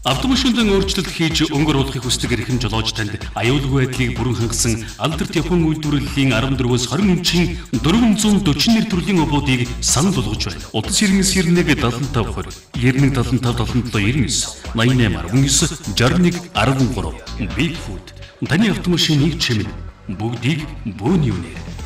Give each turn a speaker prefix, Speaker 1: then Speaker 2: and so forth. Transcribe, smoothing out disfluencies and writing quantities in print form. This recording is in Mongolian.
Speaker 1: Автомашинын өөрчлөлт хийж өнгөрүүлэхийг хүсдэг эрхэм жолооч танд аюулгүй байдлыг бүрэн хангасан алдарт Японы үйлдвэрлэлийн 14-өөс 20 инчийн 441 төрлийн обуудыг санал болгож байна. Утас 9991 7520 9175 7799 88 19 61 13 Bigfoot таны автомашиныг чимнэ. Бүгдийг бөөний үнээр.